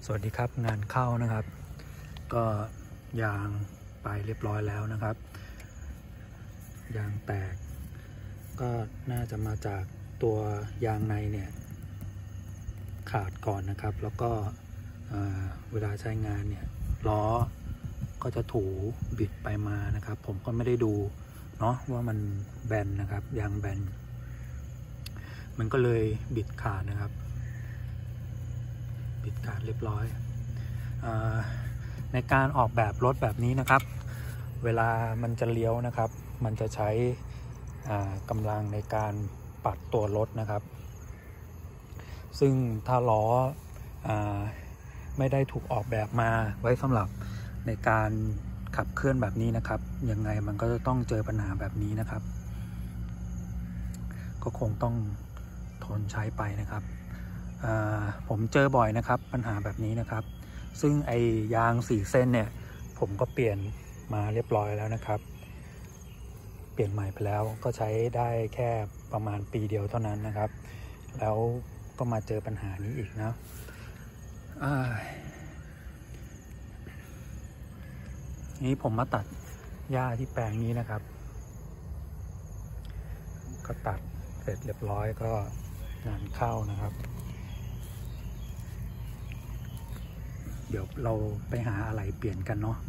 สวัสดีครับงานเข้านะครับก็ยางไปเรียบร้อยแล้วนะครับยางแตกก็น่าจะมาจากตัวยางในเนี่ยขาดก่อนนะครับแล้วก็เวลาใช้งานเนี่ยล้อก็จะถูบิดไปมานะครับผมก็ไม่ได้ดูเนาะว่ามันแบนนะครับยางแบนมันก็เลยบิดขาดนะครับบิดขาดเรียบร้อยในการออกแบบรถแบบนี้นะครับเวลามันจะเลี้ยวนะครับมันจะใช้กำลังในการปัดตัวรถนะครับซึ่งถ้าล้อไม่ได้ถูกออกแบบมาไว้สำหรับในการขับเคลื่อนแบบนี้นะครับยังไงมันก็จะต้องเจอปัญหาแบบนี้นะครับก็คงต้องทนใช้ไปนะครับผมเจอบ่อยนะครับปัญหาแบบนี้นะครับซึ่งไอยาง4เส้นเนี่ยผมก็เปลี่ยนมาเรียบร้อยแล้วนะครับเปลี่ยนใหม่ไปแล้วก็ใช้ได้แค่ประมาณปีเดียวเท่านั้นนะครับแล้วก็มาเจอปัญหานี้อีกนะนี้ผมมาตัดหญ้าที่แปลงนี้นะครับก็ตัดเสร็จเรียบร้อยก็งานเข้านะครับเดี๋ยวเราไปหาอะไรเปลี่ยนกันเนาะ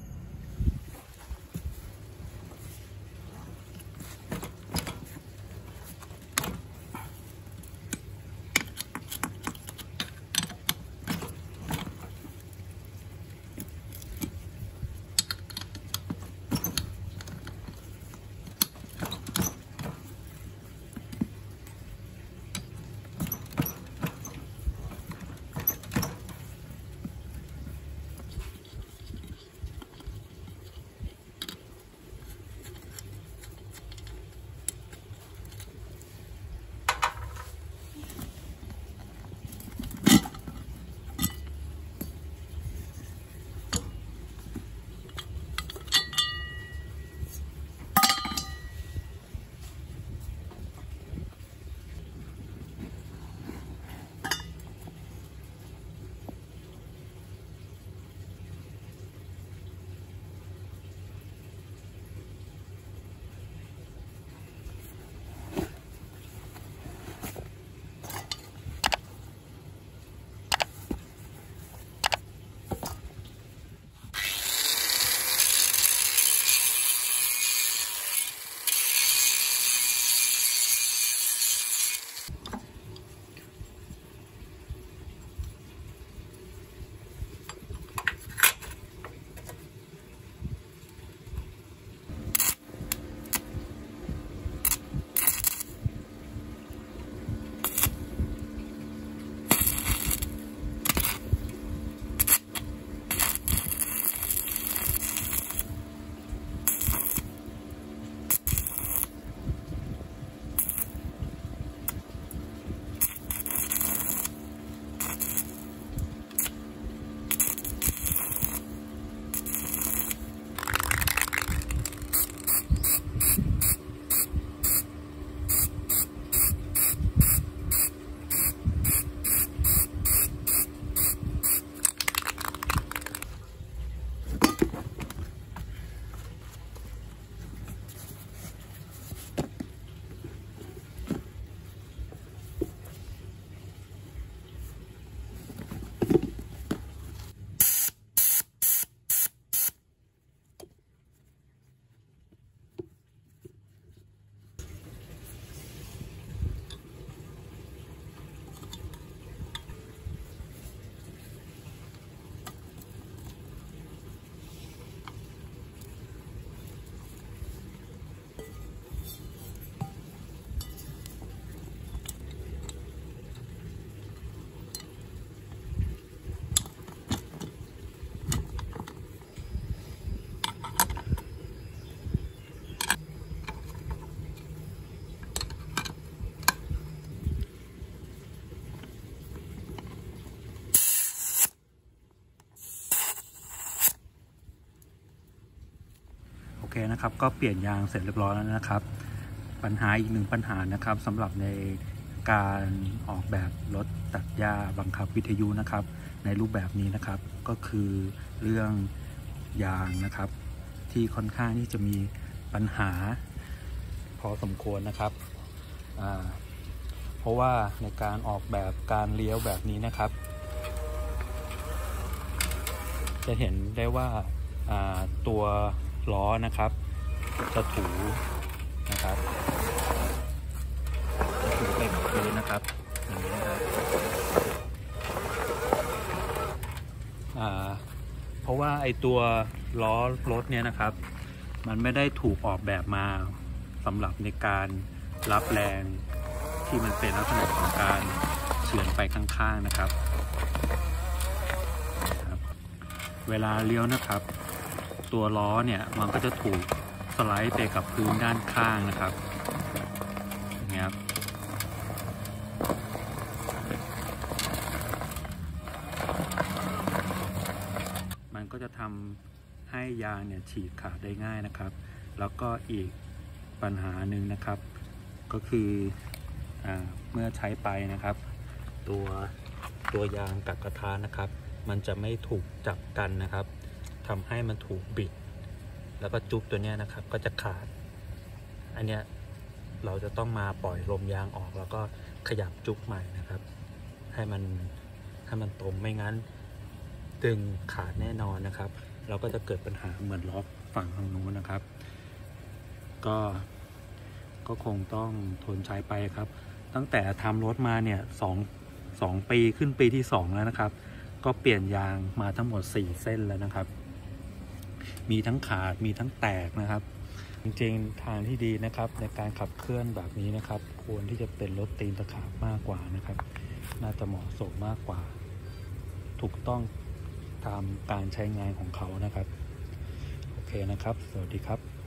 โอเคนะครับก็เปลี่ยนยางเสร็จเรียบร้อยแล้วนะครับปัญหาอีกหนึ่งปัญหานะครับสำหรับในการออกแบบรถตัดหญ้าบังคับวิทยุนะครับในรูปแบบนี้นะครับก็คือเรื่องยางนะครับที่ค่อนข้างที่จะมีปัญหาพอสมควรนะครับเพราะว่าในการออกแบบการเลี้ยวแบบนี้นะครับจะเห็นได้ว่าตัวล้อนะครับจะถูนะครับจะถูไปกับพื้นนะครับอย่างนี้นะครับเพราะว่าไอตัวล้อรถเนี่ยนะครับมันไม่ได้ถูกออกแบบมาสำหรับในการรับแรงที่มันเป็นลักษณะของการเฉือนไปข้างๆนะครับเวลาเลี้ยวนะครับตัวล้อเนี่ยมันก็จะถูกสไลด์ไปกับพื้นด้านข้างนะครับอย่างเงี้ยครับมันก็จะทำให้ยางเนี่ยฉีกขาดได้ง่ายนะครับแล้วก็อีกปัญหาหนึ่งนะครับก็คือเมื่อใช้ไปนะครับตัวยางกับกระทะนะครับมันจะไม่ถูกจับกันนะครับทำให้มันถูกบิดแล้วก็จุกตัวเนี้ยนะครับก็จะขาดอันเนี้ยเราจะต้องมาปล่อยลมยางออกแล้วก็ขยับจุกใหม่นะครับให้มันตรงไม่งั้นดึงขาดแน่นอนนะครับเราก็จะเกิดปัญหาเหมือนล้อฝั่งทางนู้นนะครับก็คงต้องทนใช้ไปครับตั้งแต่ทำรถมาเนี่ยสองปีขึ้นปีที่2แล้วนะครับก็เปลี่ยนยางมาทั้งหมด4เส้นแล้วนะครับมีทั้งขาดมีทั้งแตกนะครับจริงๆทางที่ดีนะครับในการขับเคลื่อนแบบนี้นะครับควรที่จะเป็นรถตีนตะขาบมากกว่านะครับน่าจะเหมาะสมมากกว่าถูกต้องตามการใช้งานของเขานะครับโอเคนะครับสวัสดีครับ